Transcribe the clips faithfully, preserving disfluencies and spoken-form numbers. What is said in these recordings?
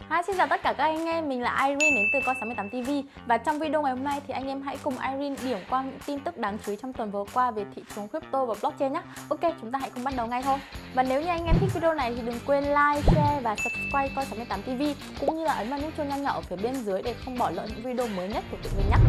Hi, xin chào tất cả các anh em, mình là Irene đến từ Coin sáu mươi tám ti vi. Và trong video ngày hôm nay thì anh em hãy cùng Irene điểm qua những tin tức đáng chú ý trong tuần vừa qua về thị trường crypto và blockchain nhé. Ok, chúng ta hãy cùng bắt đầu ngay thôi. Và nếu như anh em thích video này thì đừng quên like, share và subscribe Coin sáu mươi tám ti vi, cũng như là ấn vào nút chuông nho nhỏ ở phía bên dưới để không bỏ lỡ những video mới nhất của tụi mình nhé.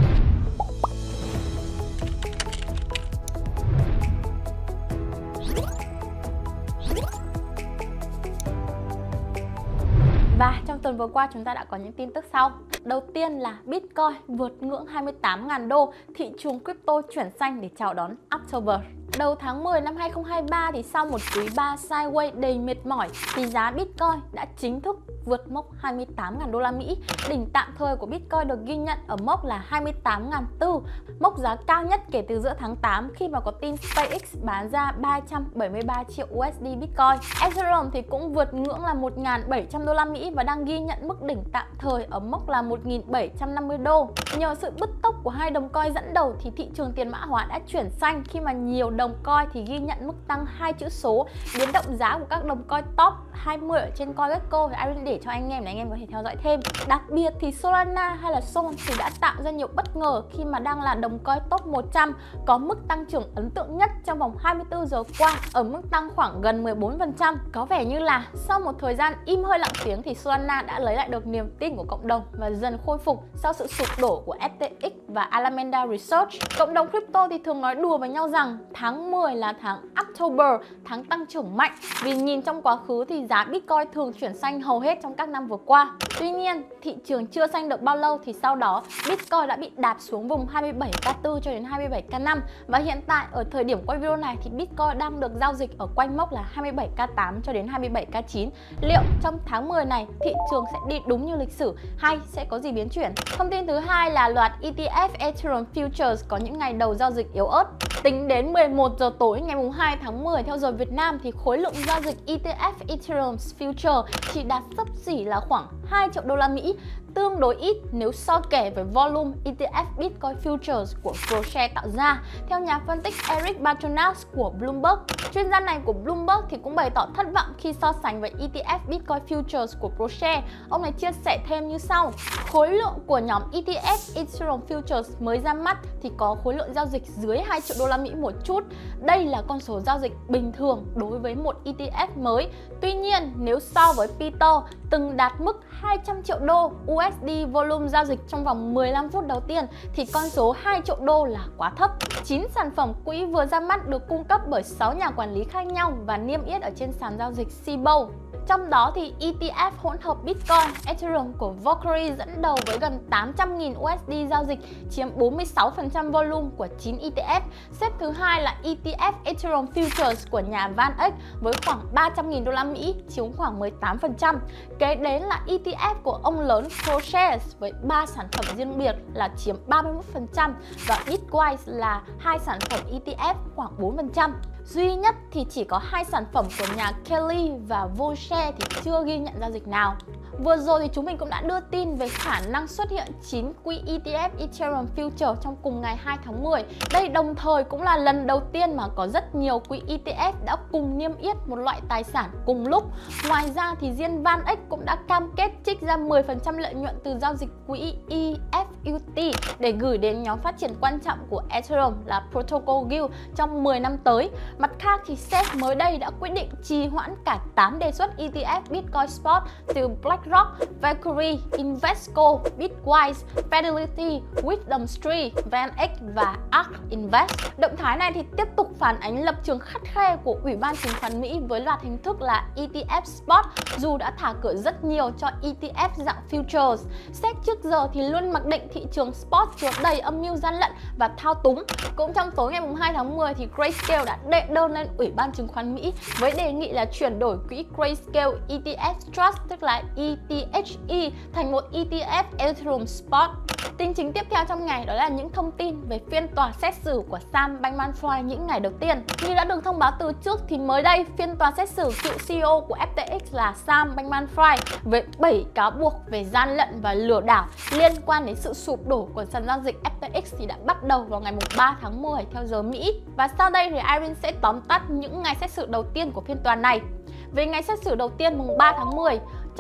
Và trong tuần vừa qua chúng ta đã có những tin tức sau. Đầu tiên là Bitcoin vượt ngưỡng hai mươi tám nghìn đô, thị trường crypto chuyển xanh để chào đón October. Đầu tháng mười năm hai không hai ba thì sau một quý ba sideways đầy mệt mỏi thì giá Bitcoin đã chính thức vượt mốc hai mươi tám nghìn đô la Mỹ. Đỉnh tạm thời của Bitcoin được ghi nhận ở mốc là hai mươi tám nghìn bốn trăm, mốc giá cao nhất kể từ giữa tháng tám khi mà có tin SpaceX bán ra ba trăm bảy mươi ba triệu u ét đê Bitcoin. Ethereum thì cũng vượt ngưỡng là một nghìn bảy trăm đô la Mỹ và đang ghi nhận mức đỉnh tạm thời ở mốc là một nghìn bảy trăm năm mươi đô. Nhờ sự bứt tốc của hai đồng coin dẫn đầu thì thị trường tiền mã hóa đã chuyển xanh khi mà nhiều đồng coin thì ghi nhận mức tăng hai chữ số. Biến động giá của các đồng coin top hai mươi ở trên CoinGecko thì Irene để cho anh em để anh em có thể theo dõi thêm. Đặc biệt thì Solana hay là Sol thì đã tạo ra nhiều bất ngờ khi mà đang là đồng coin top một trăm có mức tăng trưởng ấn tượng nhất trong vòng hai mươi tư giờ qua ở mức tăng khoảng gần mười bốn phần trăm. Có vẻ như là sau một thời gian im hơi lặng tiếng thì Solana đã lấy lại được niềm tin của cộng đồng và dần khôi phục sau sự sụp đổ của ép tê ích và Alameda Research. Cộng đồng crypto thì thường nói đùa với nhau rằng tháng mười là tháng October, tháng tăng trưởng mạnh, vì nhìn trong quá khứ thì giá Bitcoin thường chuyển xanh hầu hết trong các năm vừa qua. Tuy nhiên, thị trường chưa xanh được bao lâu thì sau đó Bitcoin đã bị đạp xuống vùng hai mươi bảy k bốn cho đến hai mươi bảy k năm, và hiện tại ở thời điểm quay video này thì Bitcoin đang được giao dịch ở quanh mốc là hai mươi bảy k tám cho đến hai mươi bảy k chín. Liệu trong tháng mười này thị trường sẽ đi đúng như lịch sử hay sẽ có gì biến chuyển? Thông tin thứ hai là loạt e tê ép Ethereum Futures có những ngày đầu giao dịch yếu ớt. Tính đến mười một giờ tối ngày hai tháng mười theo giờ Việt Nam thì khối lượng giao dịch e tê ép Ethereum Future chỉ đạt xấp xỉ là khoảng hai triệu đô la Mỹ, tương đối ít nếu so kể với volume e tê ép Bitcoin Futures của ProShare tạo ra, theo nhà phân tích Eric Bartonas của Bloomberg. Chuyên gia này của Bloomberg thì cũng bày tỏ thất vọng khi so sánh với e tê ép Bitcoin Futures của ProShare. Ông này chia sẻ thêm như sau: khối lượng của nhóm e tê ép Ethereum Futures mới ra mắt thì có khối lượng giao dịch dưới hai triệu đô la Mỹ một chút. Đây là con số giao dịch bình thường đối với một e tê ép mới. Tuy nhiên, nếu so với Peter từng đạt mức hai trăm triệu đô u ét đê volume giao dịch trong vòng mười lăm phút đầu tiên thì con số hai triệu đô là quá thấp. chín sản phẩm quỹ vừa ra mắt được cung cấp bởi sáu nhà quản lý khác nhau và niêm yết ở trên sàn giao dịch Cboe. Trong đó thì e tê ép hỗn hợp Bitcoin Ethereum của Valkyrie dẫn đầu với gần tám trăm nghìn u ét đê giao dịch, chiếm bốn mươi sáu phần trăm volume của chín e tê ép. Xếp thứ hai là e tê ép Ethereum Futures của nhà VanEck với khoảng ba trăm nghìn đô la Mỹ, chiếm khoảng mười tám phần trăm. Kế đến là e tê ép của ông lớn ProShares với ba sản phẩm riêng biệt là chiếm ba mươi mốt phần trăm và Bitwise là hai sản phẩm e tê ép khoảng bốn phần trăm. Duy nhất thì chỉ có hai sản phẩm của nhà Kelly và Volshare thì chưa ghi nhận giao dịch nào. Vừa rồi thì chúng mình cũng đã đưa tin về khả năng xuất hiện chín quỹ e tê ép Ethereum Future trong cùng ngày hai tháng mười. Đây đồng thời cũng là lần đầu tiên mà có rất nhiều quỹ e tê ép đã cùng niêm yết một loại tài sản cùng lúc. Ngoài ra thì riêng VanEck cũng đã cam kết trích ra mười phần trăm lợi nhuận từ giao dịch quỹ e ép u tê để gửi đến nhóm phát triển quan trọng của Ethereum là Protocol Guild trong mười năm tới. Mặt khác thì ét e pê mới đây đã quyết định trì hoãn cả tám đề xuất e tê ép Bitcoin Spot từ BlackRock, Valkyrie, Invesco, Bitwise, Fidelity, Wisdom Tree, VanEck và Ark Invest. Động thái này thì tiếp tục phản ánh lập trường khắt khe của Ủy ban chứng khoán Mỹ với loạt hình thức là e tê ép Spot, dù đã thả cửa rất nhiều cho e tê ép dạng Futures. ét e pê trước giờ thì luôn mặc định thị trường Spot chứa đầy âm mưu gian lận và thao túng. Cũng trong tối ngày hai tháng mười thì Grayscale đã đệ đơn lên Ủy ban chứng khoán Mỹ với đề nghị là chuyển đổi quỹ Grayscale e tê ép Trust, tức là e tê hát e, thành một e tê ép Ethereum Spot. Tin chính tiếp theo trong ngày đó là những thông tin về phiên tòa xét xử của Sam Bankman-Fried những ngày đầu tiên. Như đã được thông báo từ trước thì mới đây phiên tòa xét xử cựu xê e ô của ép tê ích là Sam Bankman-Fried với bảy cáo buộc về gian lận và lừa đảo liên quan đến sự sụp đổ của sàn giao dịch ép tê ích thì đã bắt đầu vào ngày ba tháng mười theo giờ Mỹ. Và sau đây thì Irene sẽ tóm tắt những ngày xét xử đầu tiên của phiên tòa này. Về ngày xét xử đầu tiên mùng ba tháng mười,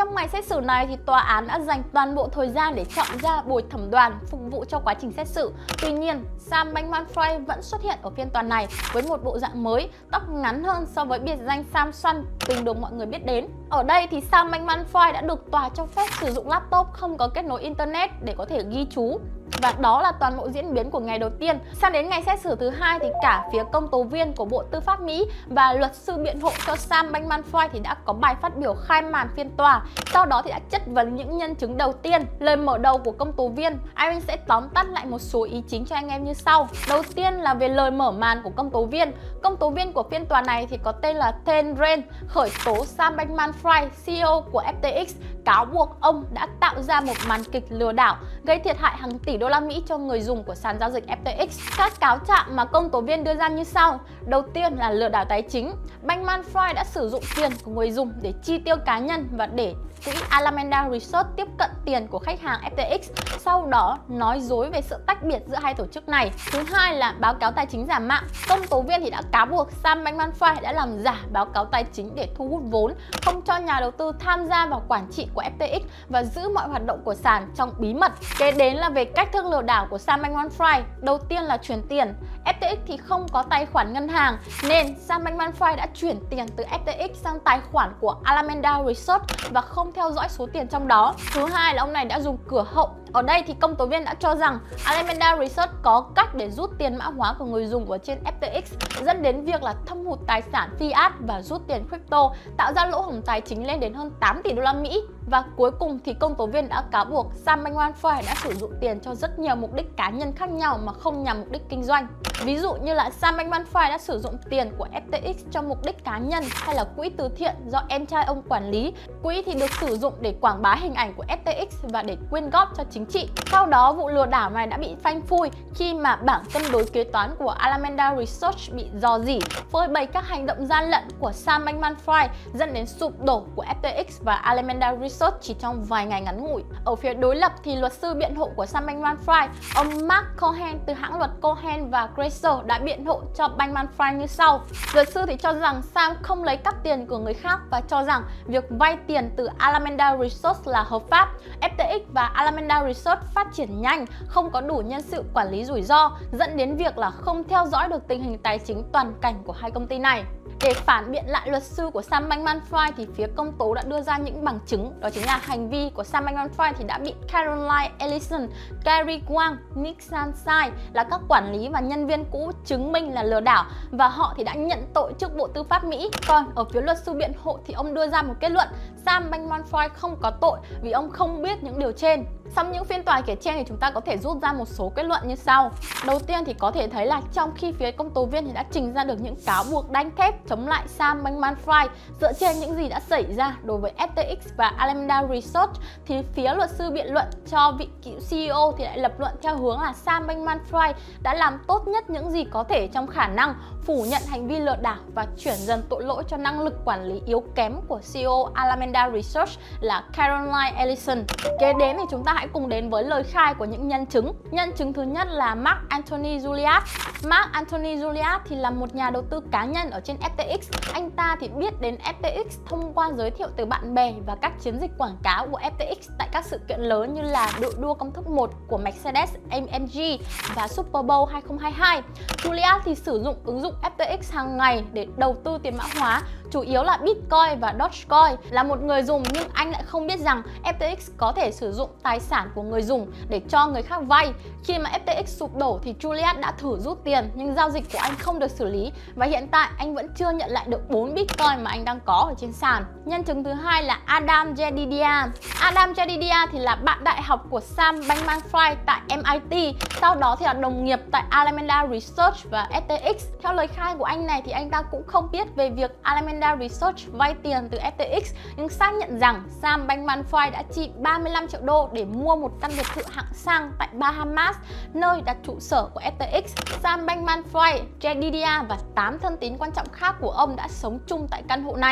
Trong ngày xét xử này thì tòa án đã dành toàn bộ thời gian để chọn ra bồi thẩm đoàn phục vụ cho quá trình xét xử. Tuy nhiên, Sam Bankman-Fried vẫn xuất hiện ở phiên tòa này với một bộ dạng mới, tóc ngắn hơn so với biệt danh Sam Xoăn từng được mọi người biết đến. Ở đây thì Sam Bankman-Fried đã được tòa cho phép sử dụng laptop không có kết nối internet để có thể ghi chú. Và đó là toàn bộ diễn biến của ngày đầu tiên. Sang đến ngày xét xử thứ hai thì cả phía công tố viên của Bộ Tư pháp Mỹ và luật sư biện hộ cho Sam Bankman-Fried thì đã có bài phát biểu khai màn phiên tòa. Sau đó thì đã chất vấn những nhân chứng đầu tiên. Lời mở đầu của công tố viên, Irene sẽ tóm tắt lại một số ý chính cho anh em như sau. Đầu tiên là về lời mở màn của công tố viên. Công tố viên của phiên tòa này thì có tên là Ten Ren khởi tố Sam Bankman-Fried, xê e ô của ép tê ích, cáo buộc ông đã tạo ra một màn kịch lừa đảo gây thiệt hại hàng tỷ đô la Mỹ cho người dùng của sàn giao dịch ép tê ích. Các cáo trạng mà công tố viên đưa ra như sau. Đầu tiên là lừa đảo tài chính. Bankman-Fried đã sử dụng tiền của người dùng để chi tiêu cá nhân và để quỹ Alameda Research tiếp cận tiền của khách hàng ép tê ích, sau đó nói dối về sự tách biệt giữa hai tổ chức này. Thứ hai là báo cáo tài chính giả mạo. Công tố viên thì đã cáo buộc Sam Bankman-Fried đã làm giả báo cáo tài chính để thu hút vốn, không cho nhà đầu tư tham gia vào quản trị của ép tê ích và giữ mọi hoạt động của sàn trong bí mật. Kế đến là về cách thức lừa đảo của Sam Bankman-Fried. Đầu tiên là chuyển tiền. ép tê ích thì không có tài khoản ngân hàng nên Sam Bankman-Fried đã chuyển tiền từ ép tê ích sang tài khoản của Alameda Research và không theo dõi số tiền trong đó. Thứ hai là ông này đã dùng cửa hậu. Ở đây thì công tố viên đã cho rằng Alameda Research có cách để rút tiền mã hóa của người dùng ở trên ép tê ích, dẫn đến việc là thâm hụt tài sản fiat và rút tiền crypto, tạo ra lỗ hổng tài chính lên đến hơn tám tỷ đô la Mỹ. Và cuối cùng thì công tố viên đã cáo buộc Sam Bankman-Fried đã sử dụng tiền cho rất nhiều mục đích cá nhân khác nhau mà không nhằm mục đích kinh doanh. Ví dụ như là Sam Bankman-Fried đã sử dụng tiền của ép tê ích cho mục đích cá nhân hay là quỹ từ thiện do em trai ông quản lý. Quỹ thì được sử dụng để quảng bá hình ảnh của ép tê ích và để quyên góp cho chính trị. Sau đó vụ lừa đảo này đã bị phanh phui khi mà bảng cân đối kế toán của Alameda Research bị rò rỉ, phơi bày các hành động gian lận của Sam Bankman-Fried dẫn đến sụp đổ của ép tê ích và Alameda Research chỉ trong vài ngày ngắn ngủi. Ở phía đối lập thì luật sư biện hộ của Sam Bankman-Fried, ông Mark Cohen từ hãng luật Cohen và Grazer đã biện hộ cho Bankman-Fried như sau. Luật sư thì cho rằng Sam không lấy cắp tiền của người khác và cho rằng việc vay tiền từ Alameda Research là hợp pháp. ép tê ích và Alameda Research phát triển nhanh, không có đủ nhân sự quản lý rủi ro, dẫn đến việc là không theo dõi được tình hình tài chính toàn cảnh của hai công ty này. Để phản biện lại luật sư của Sam Bankman-Fried thì phía công tố đã đưa ra những bằng chứng, đó chính là hành vi của Sam Bankman-Fried thì đã bị Caroline Ellison, Gary Wang, Nick Sansai là các quản lý và nhân viên cũ chứng minh là lừa đảo và họ thì đã nhận tội trước Bộ Tư pháp Mỹ. Còn ở phía luật sư biện hộ thì ông đưa ra một kết luận Sam Bankman-Fried không có tội vì ông không biết những điều trên. Sau những phiên tòa kể trên thì chúng ta có thể rút ra một số kết luận như sau. Đầu tiên thì có thể thấy là trong khi phía công tố viên thì đã trình ra được những cáo buộc đanh thép chống lại Sam Bankman-Fried dựa trên những gì đã xảy ra đối với ép tê ích và Alameda Research, thì phía luật sư biện luận cho vị cựu xê e ô thì lại lập luận theo hướng là Sam Bankman-Fried đã làm tốt nhất những gì có thể trong khả năng, phủ nhận hành vi lừa đảo và chuyển dần tội lỗi cho năng lực quản lý yếu kém của xê e ô Alameda Research là Caroline Ellison. Kế đến thì chúng ta hãy cùng đến với lời khai của những nhân chứng. Nhân chứng thứ nhất là Mark Anthony Juliat. Mark Anthony Juliat thì là một nhà đầu tư cá nhân ở trên ép tê ích. Anh ta thì biết đến ép tê ích thông qua giới thiệu từ bạn bè và các chiến dịch quảng cáo của ép tê ích tại các sự kiện lớn như là đội đua công thức một của Mercedes-a em giê và Super Bowl hai không hai hai. Juliat thì sử dụng ứng dụng ép tê ích hàng ngày để đầu tư tiền mã hóa, chủ yếu là Bitcoin và Dogecoin. Là một người dùng nhưng anh lại không biết rằng ép tê ích có thể sử dụng tài sản của người dùng để cho người khác vay. Khi mà ép tê ích sụp đổ thì Juliat đã thử rút tiền nhưng giao dịch của anh không được xử lý và hiện tại anh vẫn chưa nhận lại được bốn Bitcoin mà anh đang có ở trên sàn. Nhân chứng thứ hai là Adam Jedidiah. Adam Jedidiah thì là bạn đại học của Sam Bankman-Fried tại em i tê, sau đó thì là đồng nghiệp tại Alameda Research và ép tê ích. Theo lời khai của anh này thì anh ta cũng không biết về việc Alameda Research vay tiền từ ép tê ích nhưng xác nhận rằng Sam Bankman-Fried đã chi ba mươi lăm triệu đô để mua một căn biệt thự hạng sang tại Bahamas, nơi đặt trụ sở của ép tê ích. Sam Bankman-Fried, Jedidiah và tám thân tín quan trọng khác của ông đã sống chung tại căn hộ này.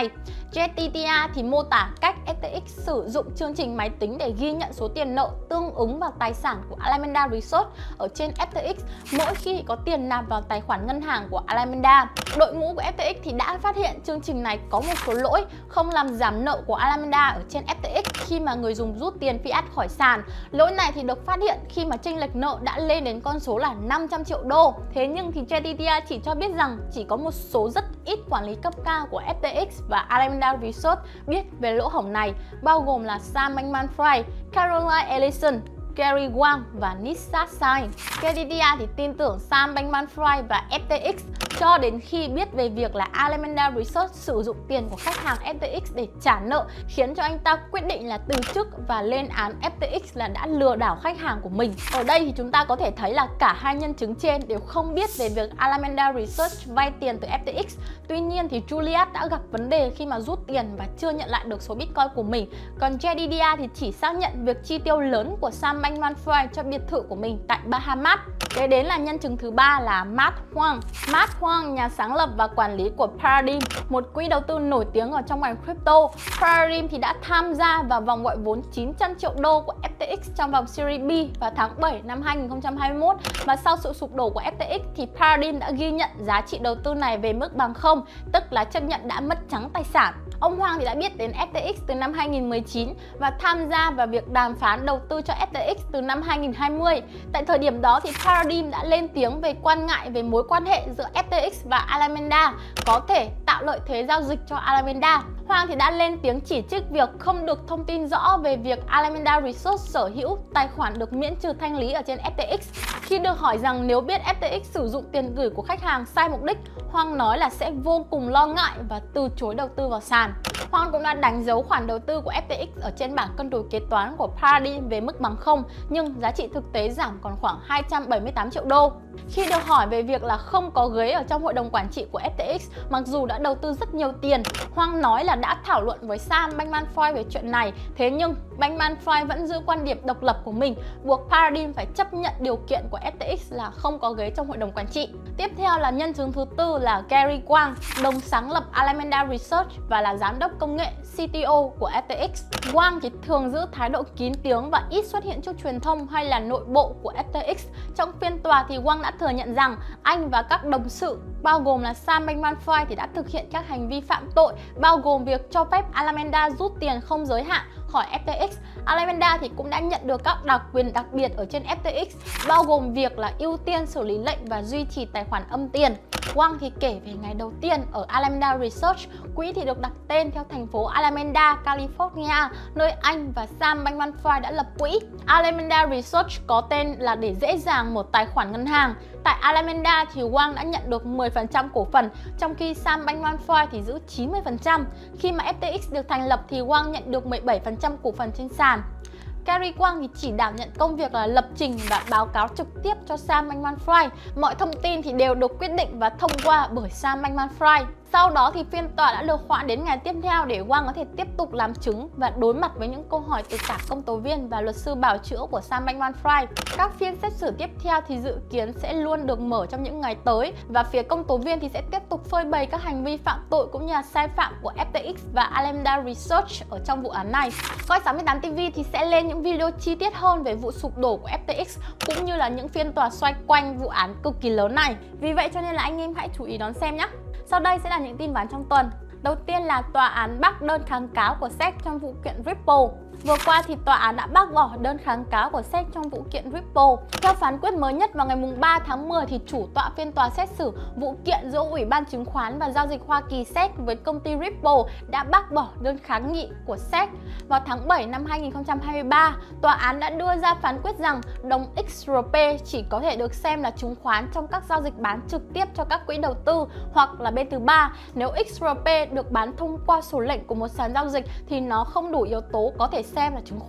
Jet tê tê a thì mô tả cách ép tê ích sử dụng chương trình máy tính để ghi nhận số tiền nợ tương ứng vào tài sản của Alameda Research ở trên ép tê ích mỗi khi có tiền nạp vào tài khoản ngân hàng của Alameda. Đội ngũ của ép tê ích thì đã phát hiện chương trình này có một số lỗi không làm giảm nợ của Alameda ở trên ép tê ích khi mà người dùng rút tiền fiat khỏi sàn. Lỗi này thì được phát hiện khi mà chênh lệch nợ đã lên đến con số là năm trăm triệu đô. Thế nhưng thì Jet tê tê a chỉ cho biết rằng chỉ có một số rất ít quản lý cấp cao của ép tê ích và Alameda Research biết về lỗ hổng này, bao gồm là Sam Bankman-Fried, Caroline Ellison, Gary Wang và Nisha Sain. Jet tê tê a thì tin tưởng Sam Bankman-Fried và ép tê ích cho đến khi biết về việc là Alameda Research sử dụng tiền của khách hàng ép tê ích để trả nợ, khiến cho anh ta quyết định là từ chức và lên án ép tê ích là đã lừa đảo khách hàng của mình. Ở đây thì chúng ta có thể thấy là cả hai nhân chứng trên đều không biết về việc Alameda Research vay tiền từ ép tê ích. Tuy nhiên thì Juliet đã gặp vấn đề khi mà rút tiền và chưa nhận lại được số Bitcoin của mình. Còn Jet tê tê a thì chỉ xác nhận việc chi tiêu lớn của Sam Bankman-Fried cho biệt thự của mình tại Bahamas. Kế đến là nhân chứng thứ ba là Matt Huang. Matt Huang, nhà sáng lập và quản lý của Paradigm, một quỹ đầu tư nổi tiếng ở trong ngành crypto. Paradigm thì đã tham gia vào vòng gọi vốn chín trăm triệu đô của ép tê ích trong vòng Series B vào tháng bảy năm hai nghìn không trăm hai mươi mốt. Và sau sự sụp đổ của ép tê ích thì Paradigm đã ghi nhận giá trị đầu tư này về mức bằng không, tức là chấp nhận đã mất trắng tài sản. Ông Huang thì đã biết đến ép tê ích từ năm hai nghìn không trăm mười chín và tham gia vào việc đàm phán đầu tư cho ép tê ích từ năm hai nghìn không trăm hai mươi. Tại thời điểm đó thì Paradigm đã lên tiếng về quan ngại về mối quan hệ giữa ép tê ích và Alameda có thể tạo lợi thế giao dịch cho Alameda. Huang thì đã lên tiếng chỉ trích việc không được thông tin rõ về việc Alameda Research sở hữu tài khoản được miễn trừ thanh lý ở trên ép tê ích. Khi được hỏi rằng nếu biết ép tê ích sử dụng tiền gửi của khách hàng sai mục đích, Huang nói là sẽ vô cùng lo ngại và từ chối đầu tư vào sàn. Huang cũng đã đánh dấu khoản đầu tư của ép tê ích ở trên bảng cân đối kế toán của Paradigm về mức bằng không, nhưng giá trị thực tế giảm còn khoảng hai trăm bảy mươi tám triệu đô. Khi được hỏi về việc là không có ghế ở trong hội đồng quản trị của ép tê ích mặc dù đã đầu tư rất nhiều tiền, Huang nói là đã thảo luận với Sam Bankman-Fried về chuyện này, thế nhưng Bankman-Fried vẫn giữ quan điểm độc lập của mình, buộc Paradigm phải chấp nhận điều kiện của ép tê ích là không có ghế trong hội đồng quản trị. Tiếp theo là nhân chứng thứ tư là Gary Wang, đồng sáng lập Alameda Research và là giám đốc công nghệ xê tê ô của ép tê ích. Wang thì thường giữ thái độ kín tiếng và ít xuất hiện trước truyền thông hay là nội bộ của ép tê ích. Trong phiên tòa thì Wang đã thừa nhận rằng anh và các đồng sự bao gồm là Sam Bankman-Fried thì đã thực hiện các hành vi phạm tội, bao gồm việc cho phép Alameda rút tiền không giới hạn khỏi ép tê ích. Alameda thì cũng đã nhận được các đặc quyền đặc biệt ở trên ép tê ích, bao gồm việc là ưu tiên xử lý lệnh và duy trì tài khoản âm tiền. Wang thì kể về ngày đầu tiên ở Alameda Research, quỹ thì được đặt tên theo thành phố Alameda, California, nơi anh và Sam Bankman-Fried đã lập quỹ. Alameda Research có tên là để dễ dàng một tài khoản ngân hàng. Tại Alameda thì Wang đã nhận được mười phần trăm cổ phần, trong khi Sam Bankman-Fried thì giữ chín mươi phần trăm. Khi mà ép tê ích được thành lập thì Wang nhận được mười bảy phần trăm cổ phần trên sàn. Gary Wang thì chỉ đảm nhận công việc là lập trình và báo cáo trực tiếp cho Sam Bankman-Fried. Mọi thông tin thì đều được quyết định và thông qua bởi Sam Bankman-Fried. Sau đó thì phiên tòa đã được hoãn đến ngày tiếp theo để Wang có thể tiếp tục làm chứng và đối mặt với những câu hỏi từ cả công tố viên và luật sư bào chữa của Sam Bankman-Fried. Các phiên xét xử tiếp theo thì dự kiến sẽ luôn được mở trong những ngày tới và phía công tố viên thì sẽ tiếp tục phơi bày các hành vi phạm tội cũng như là sai phạm của ép tê ích và Alameda Research ở trong vụ án này. Coi sáu mươi tám ti vi thì sẽ lên những video chi tiết hơn về vụ sụp đổ của ép tê ích cũng như là những phiên tòa xoay quanh vụ án cực kỳ lớn này. Vì vậy cho nên là anh em hãy chú ý đón xem nhé. Sau đây sẽ là những tin vắn trong tuần. Đầu tiên là tòa án bác đơn kháng cáo của ét e xê trong vụ kiện Ripple. Vừa qua thì tòa án đã bác bỏ đơn kháng cáo của ét e xê trong vụ kiện Ripple. Theo phán quyết mới nhất vào ngày ba tháng mười thì chủ tọa phiên tòa xét xử vụ kiện giữa Ủy ban Chứng khoán và Giao dịch Hoa Kỳ ét e xê với công ty Ripple đã bác bỏ đơn kháng nghị của ét e xê. Vào tháng bảy năm hai nghìn không trăm hai mươi ba, tòa án đã đưa ra phán quyết rằng đồng ích rờ pê chỉ có thể được xem là chứng khoán trong các giao dịch bán trực tiếp cho các quỹ đầu tư hoặc là bên thứ ba. Nếu ích rờ pê được bán thông qua sổ lệnh của một sàn giao dịch thì nó không đủ yếu tố có thể xem là chứng khoán.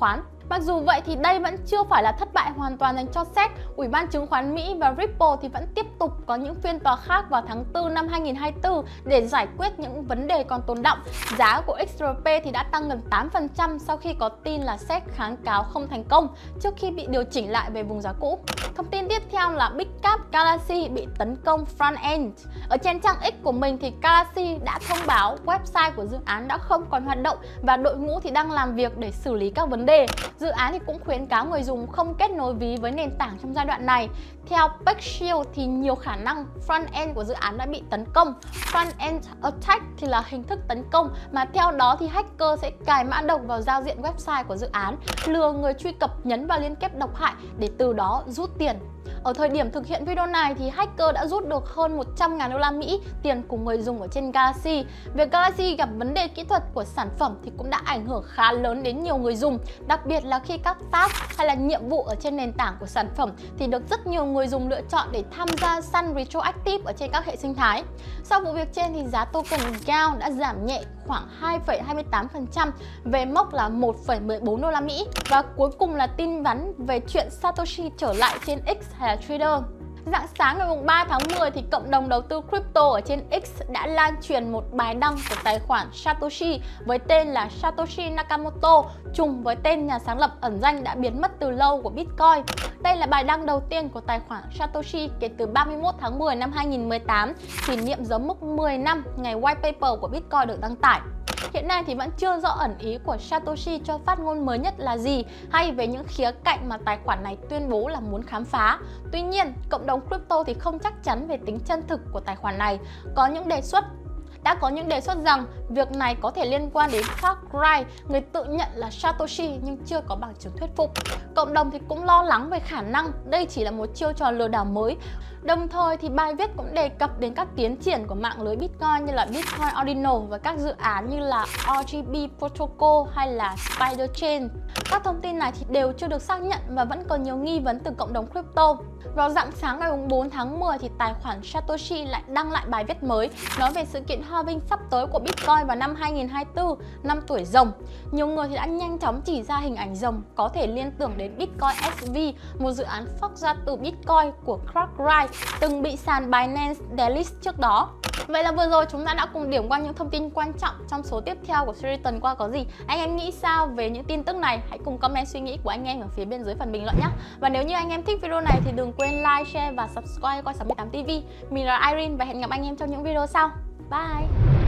Mặc dù vậy thì đây vẫn chưa phải là thất bại hoàn toàn dành cho Sét. Ủy ban chứng khoán Mỹ và Ripple thì vẫn tiếp tục có những phiên tòa khác vào tháng tư năm hai nghìn không trăm hai mươi tư để giải quyết những vấn đề còn tồn đọng. Giá của ích rờ pê thì đã tăng gần tám phần trăm sau khi có tin là Sét kháng cáo không thành công trước khi bị điều chỉnh lại về vùng giá cũ. Thông tin tiếp theo là Bigcap Galaxy bị tấn công front-end. Ở trên trang X của mình thì Galaxy đã thông báo website của dự án đã không còn hoạt động và đội ngũ thì đang làm việc để xử lý các vấn đề. Dự án thì cũng khuyến cáo người dùng không kết nối ví với nền tảng trong giai đoạn này. Theo PeckShield thì nhiều khả năng front-end của dự án đã bị tấn công. Front-end attack thì là hình thức tấn công mà theo đó thì hacker sẽ cài mã độc vào giao diện website của dự án, lừa người truy cập nhấn vào liên kết độc hại để từ đó rút tiền. Ở thời điểm thực hiện video này thì hacker đã rút được hơn một trăm ngàn đô la Mỹ tiền của người dùng ở trên Galaxy. Việc Galaxy gặp vấn đề kỹ thuật của sản phẩm thì cũng đã ảnh hưởng khá lớn đến nhiều người dùng, đặc biệt là khi các task hay là nhiệm vụ ở trên nền tảng của sản phẩm thì được rất nhiều người dùng lựa chọn để tham gia săn retroactive ở trên các hệ sinh thái. Sau vụ việc trên thì giá token giê a o đã giảm nhẹ khoảng hai phẩy hai mươi tám phần trăm về mốc là một phẩy mười bốn đô la Mỹ. Và cuối cùng là tin vắn về chuyện Satoshi trở lại trên X hay là Twitter. Rạng sáng ngày ba tháng mười thì cộng đồng đầu tư crypto ở trên X đã lan truyền một bài đăng của tài khoản Satoshi với tên là Satoshi Nakamoto, trùng với tên nhà sáng lập ẩn danh đã biến mất từ lâu của Bitcoin. Đây là bài đăng đầu tiên của tài khoản Satoshi kể từ ba mươi mốt tháng mười năm hai nghìn không trăm mười tám, kỷ niệm dấu mốc mười năm ngày white paper của Bitcoin được đăng tải. Hiện nay thì vẫn chưa rõ ẩn ý của Satoshi cho phát ngôn mới nhất là gì hay về những khía cạnh mà tài khoản này tuyên bố là muốn khám phá. Tuy nhiên, cộng đồng crypto thì không chắc chắn về tính chân thực của tài khoản này. Có những đề xuất Đã có những đề xuất rằng việc này có thể liên quan đến Clark Wright, người tự nhận là Satoshi nhưng chưa có bằng chứng thuyết phục. Cộng đồng thì cũng lo lắng về khả năng đây chỉ là một chiêu trò lừa đảo mới. Đồng thời thì bài viết cũng đề cập đến các tiến triển của mạng lưới Bitcoin như là Bitcoin Ordinal và các dự án như là rờ giê bê Protocol hay là Spider Chain. Các thông tin này thì đều chưa được xác nhận và vẫn còn nhiều nghi vấn từ cộng đồng crypto. Vào rạng sáng ngày bốn tháng mười thì tài khoản Satoshi lại đăng lại bài viết mới nói về sự kiện halving sắp tới của Bitcoin vào năm hai nghìn không trăm hai mươi tư, năm tuổi rồng. Nhiều người thì đã nhanh chóng chỉ ra hình ảnh rồng có thể liên tưởng đến Bitcoin ét vê, một dự án fork ra từ Bitcoin của Clark Wright từng bị sàn Binance delist trước đó. Vậy là vừa rồi chúng ta đã cùng điểm qua những thông tin quan trọng trong số tiếp theo của series tuần qua có gì. Anh em nghĩ sao về những tin tức này? Hãy cùng comment suy nghĩ của anh em ở phía bên dưới phần bình luận nhé. Và nếu như anh em thích video này thì đừng quên like, share và subscribe Coi sáu mươi tám ti vi. Mình là Irene và hẹn gặp anh em trong những video sau. Bye!